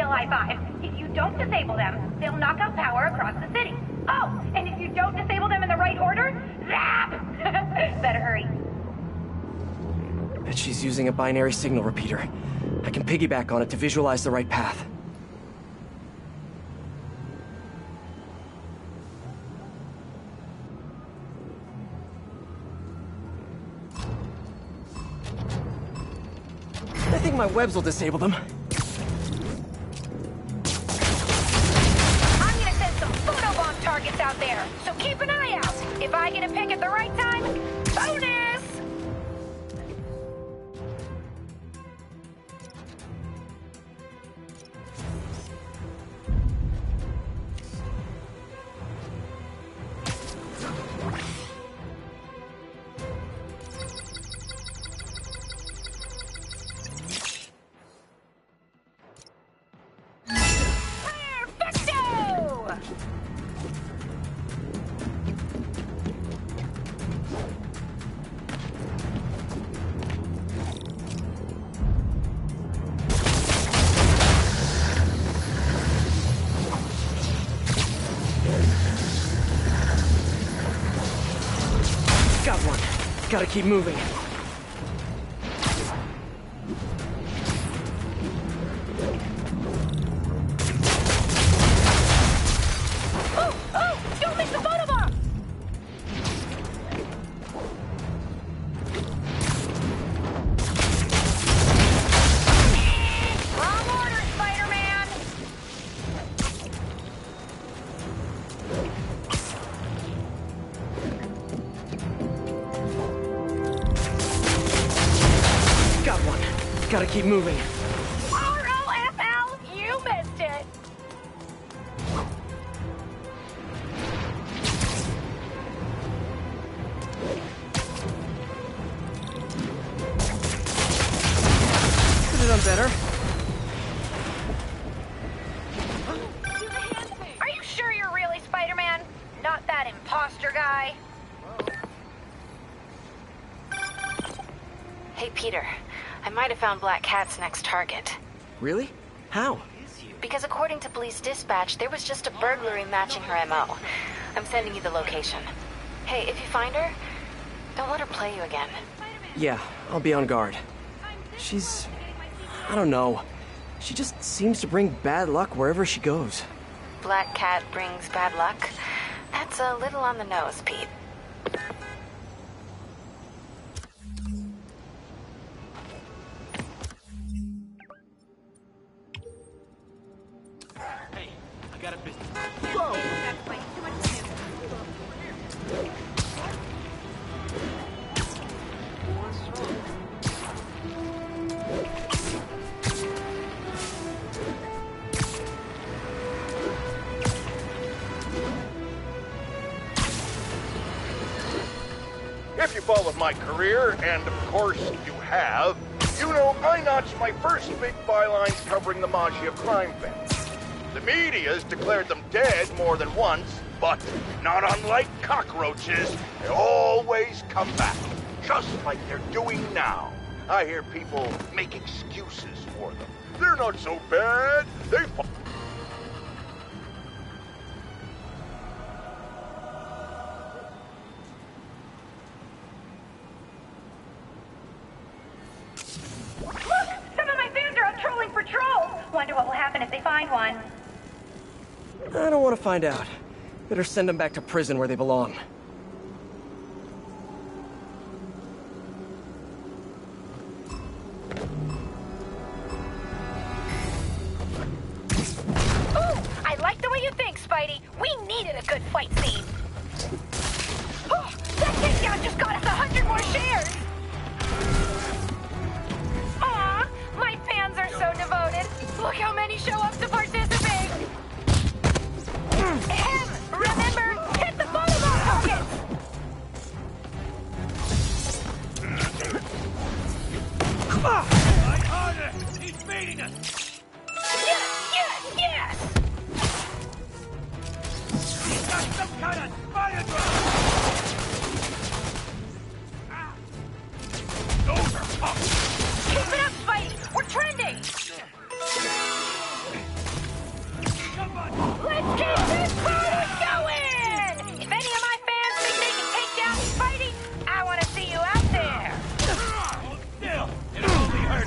digital high five. If you don't disable them, they'll knock out power across the city. Oh, and if you don't disable them in the right order, zap! Better hurry. Bet she's using a binary signal repeater. I can piggyback on it to visualize the right path. I think my webs will disable them. I'm gonna send some photobomb targets out there, so keep an eye out. If I get a pick at the right time, bonus! Got one. Gotta keep moving. Oh! Don't miss the photobomb! Wrong order, Spider-Man! Got one. Gotta keep moving. R-O-F-L! You missed it! Could have done better. Are you sure you're really Spider-Man? Not that imposter guy? Hey, Peter. I might have found Black Cat's next target. Really? How? Because according to police dispatch, there was just a burglary matching her MO. I'm sending you the location. Hey, if you find her, don't let her play you again. Yeah, I'll be on guard. She's... I don't know. She just seems to bring bad luck wherever she goes. Black Cat brings bad luck? That's a little on the nose, Pete. Hey, I got a business. If you followed my career, and of course you have, you know I notched my first big bylines covering the Maggia crime family. The media's declared them dead more than once, but not unlike cockroaches, they always come back, just like they're doing now. I hear people make excuses for them. They're not so bad. They Some of my fans are out trolling for trolls! Wonder what will happen if they find one. I don't want to find out. Better send them back to prison where they belong. Ooh! I like the way you think, Spidey. We needed a good fight scene. Oh, that takedown just got us 100 more shares! Aw, my fans are so devoted. Look how many show up to participate. Remember, hit the photobomb targets! Fight harder! He's beating us! Yes! He's got some kind of spider drone! Those are tough! Keep it up, Spidey! We're trending! Let's keep this party going! If any of my fans think they can take down Spidey, I want to see you out there. Hold still. It'll only hurt.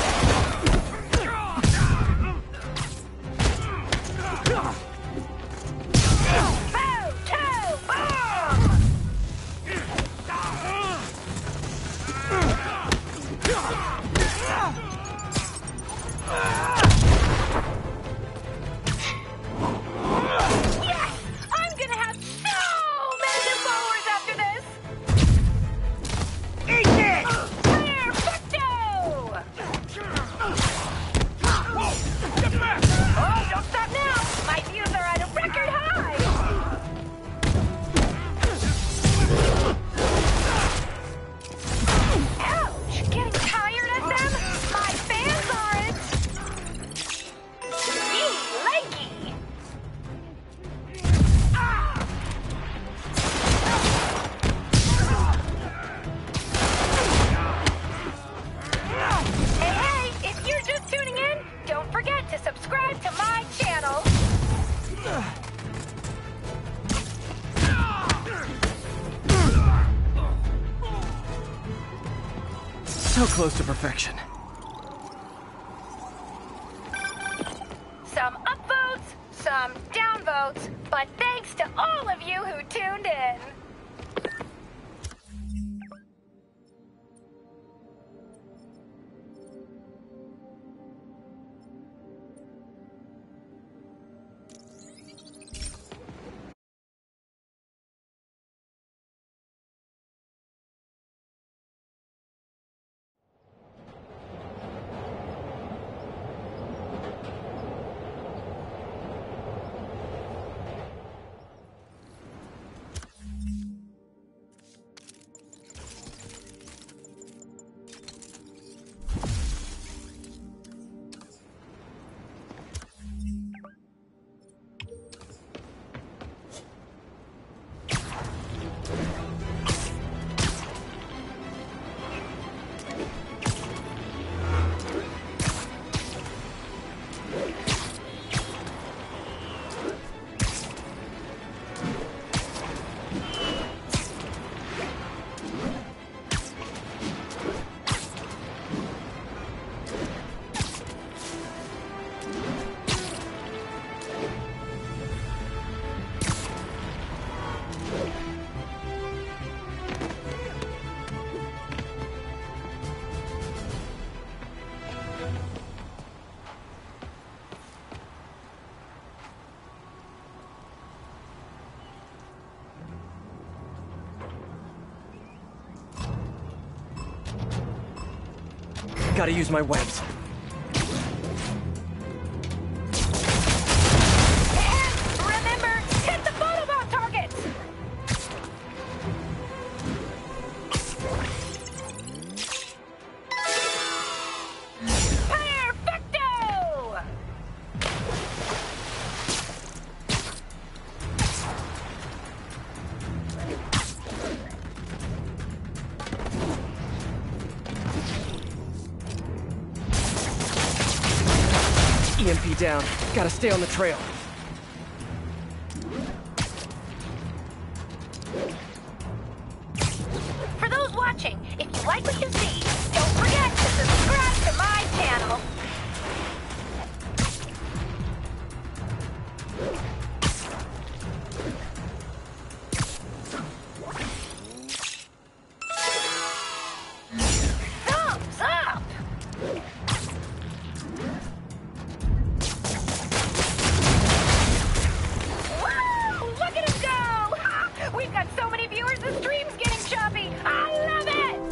Boom! Two! Boom! Yes! I'm gonna have so many new followers after this! Eat this! Perfecto! Get back! Oh, don't stop now! My views are at a record high! Ouch! Getting tired of them? My fans aren't! Yee, likey! Ah! Hey, hey! If you're just tuning in, don't forget to subscribe to my channel! So close to perfection. Some upvotes, some downvotes, but thanks to all of you who tuned in. Gotta use my webs. And remember, hit the photobomb targets! Perfecto! EMP down. Gotta stay on the trail. For those watching, if you like what you see, don't forget to subscribe to my channel. Thumbs up! Woo! Look at him go! We've got so many viewers, the stream's getting choppy. I love it!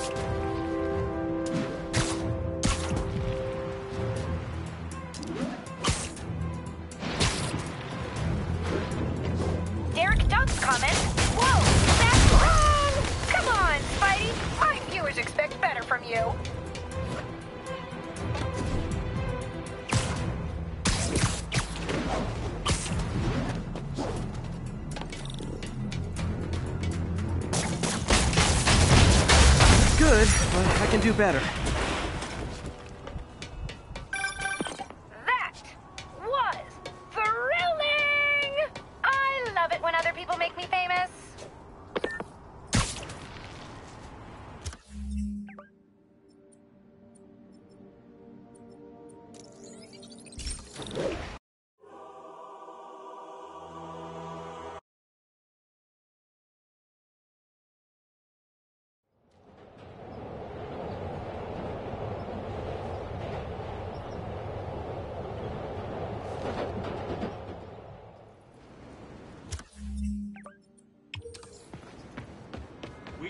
Derek Dunk's comment. Whoa, that's wrong! Come on, Spidey. My viewers expect better from you. Good, but I can do better. That was thrilling!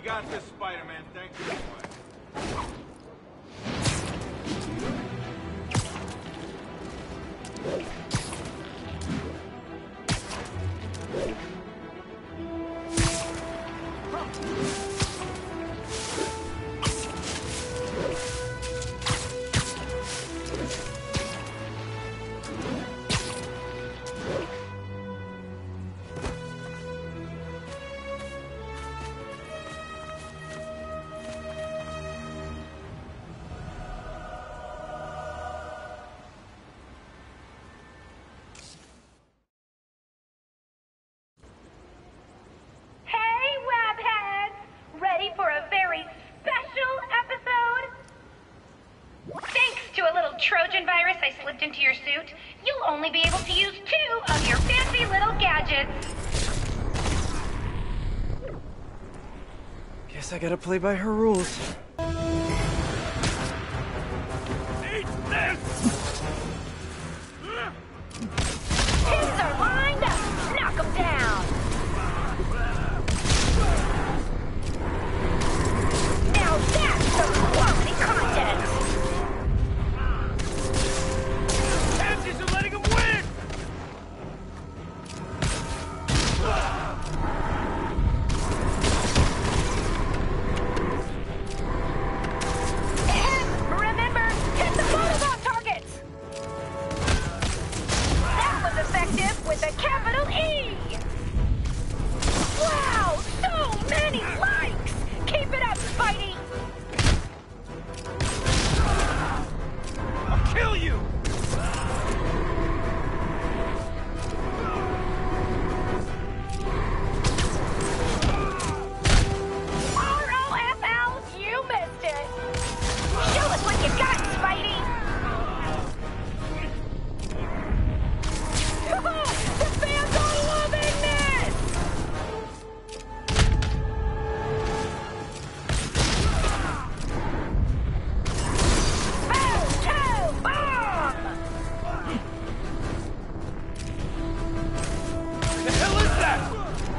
got this, Spider-Man. Thank you. For a very special episode? Thanks to a little Trojan virus I slipped into your suit, you'll only be able to use 2 of your fancy little gadgets. Guess I gotta play by her rules. Eat this! Hits are lined up! Knock them down! Now that's some quality content! Chances of letting him win! Remember, hit the Molotov targets! That was effective with a capital E! Wow, so many likes! Keep it up, Spidey! I'll kill you! ROFL, you missed it! Show us what you got, Spidey! The fans are loving this! Photo bomb! The hell is that?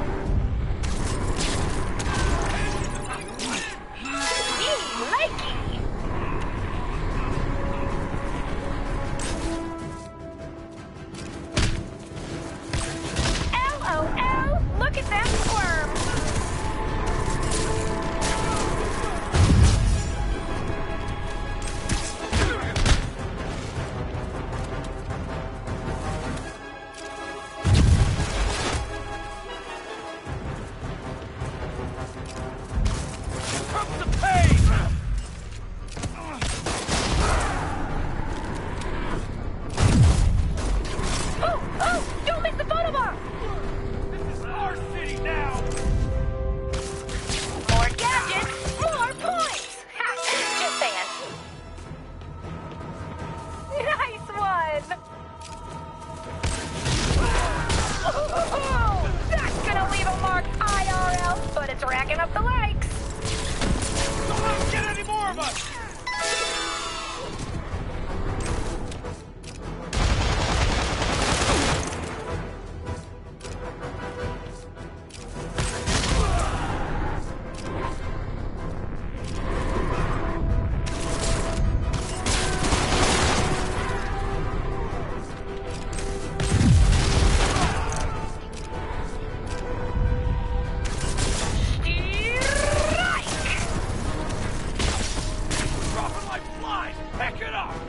Likey! LOL! Look at them squirm! Come to pain! Oh! Don't miss the photobomb! This is our city now! More gadgets, more points! Ha! Just saying. Nice one! Ooh, that's gonna leave a mark IRL, but it's racking up the likes. Don't let him get any more of us! Dropping like flies! Pack it up!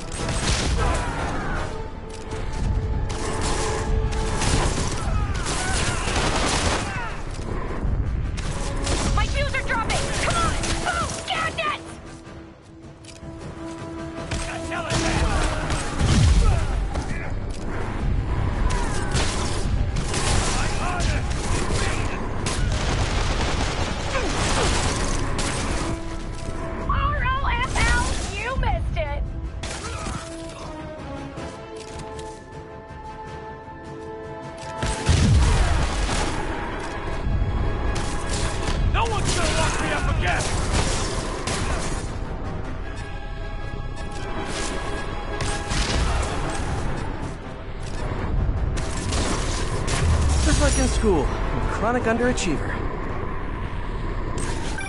My shoes are dropping! Come on! Boom! Gadgets! I tell it that! I'm on it! ROFL, you missed it! No one's gonna lock me up again! Just like in school, I'm a chronic underachiever.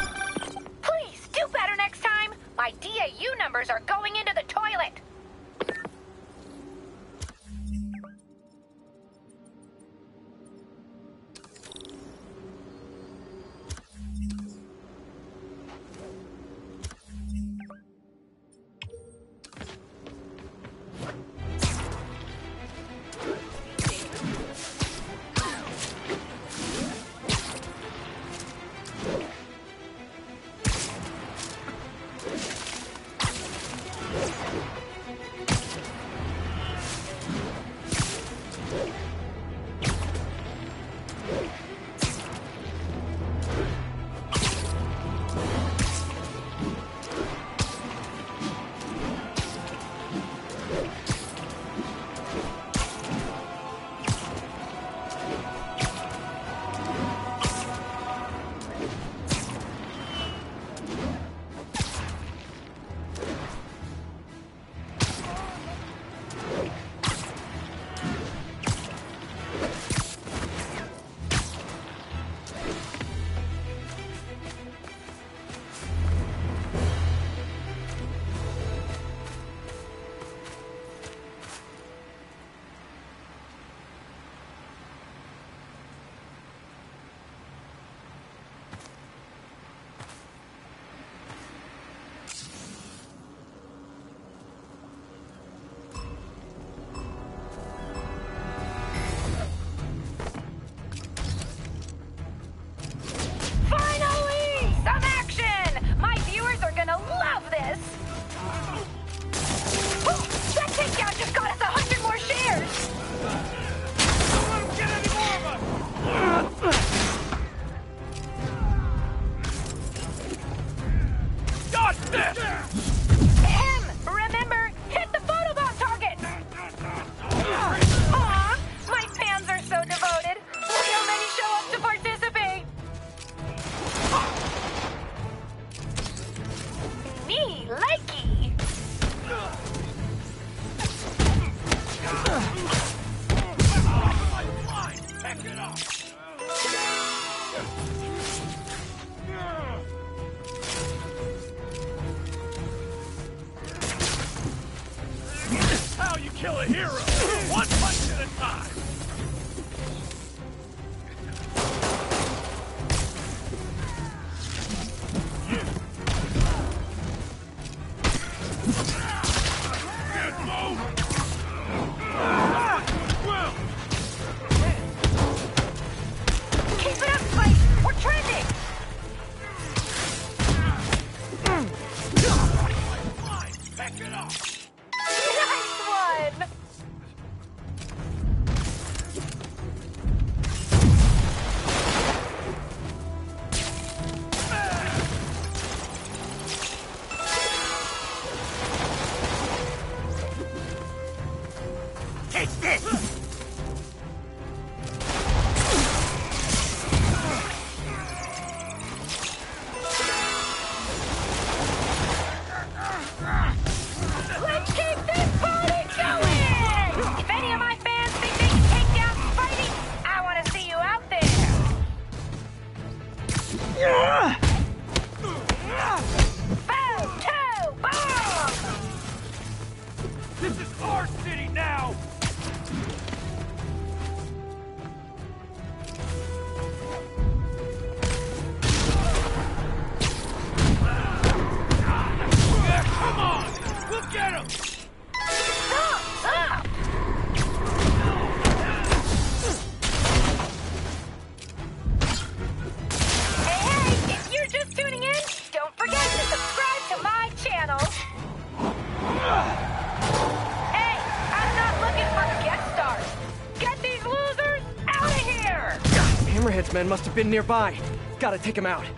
henchmen must have been nearby. Gotta take him out.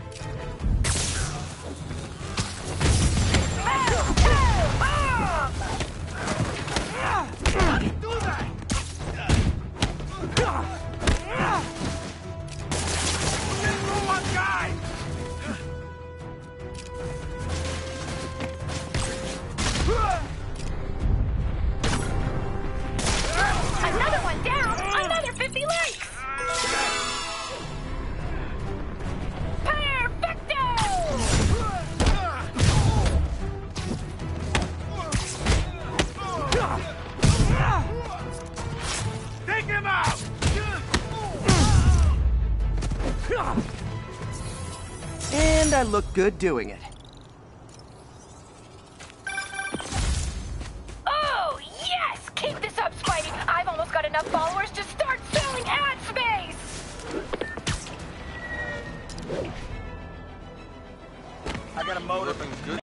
Another one down! Another 50 likes! Perfecto! Take him out! And I look good doing it. Oh, yes! Keep this up, Spidey! I've almost got enough followers to start selling ad space! I got a motive and good.